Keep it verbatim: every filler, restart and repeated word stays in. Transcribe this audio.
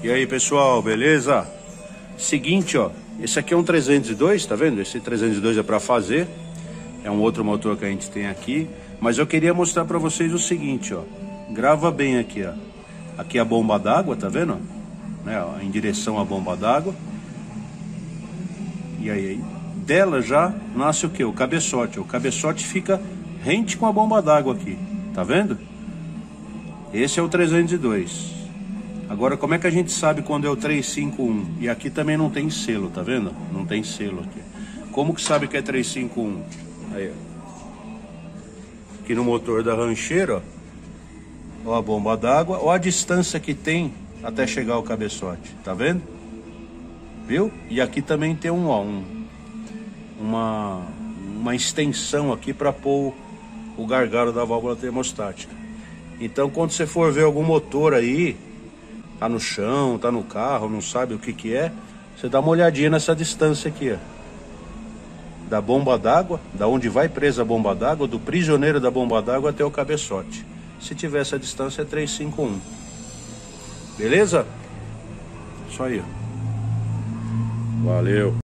E aí pessoal, beleza? Seguinte, ó, esse aqui é um trezentos e dois, tá vendo? Esse trezentos e dois é para fazer, é um outro motor que a gente tem aqui, mas eu queria mostrar para vocês o seguinte, ó, grava bem aqui, ó, aqui é a bomba d'água, tá vendo? Né, ó, em direção à bomba d'água, e aí, dela já nasce o que? O cabeçote, o cabeçote fica rente com a bomba d'água aqui, tá vendo? Esse é o trezentos e dois. Agora, como é que a gente sabe quando é o trezentos e cinquenta e um? E aqui também não tem selo, tá vendo? Não tem selo aqui. Como que sabe que é trezentos e cinquenta e um? Aí, ó. Aqui no motor da rancheira, ó. Ó a bomba d'água, ó a distância que tem até chegar ao cabeçote, tá vendo? Viu? E aqui também tem um, ó, um, uma, uma extensão aqui para pôr o gargalo da válvula termostática. Então, quando você for ver algum motor aí, tá no chão, tá no carro, não sabe o que que é, você dá uma olhadinha nessa distância aqui, ó. Da bomba d'água, da onde vai presa a bomba d'água, do prisioneiro da bomba d'água até o cabeçote. Se tiver essa distância é trezentos e cinquenta e um. Beleza? Isso aí, ó. Valeu.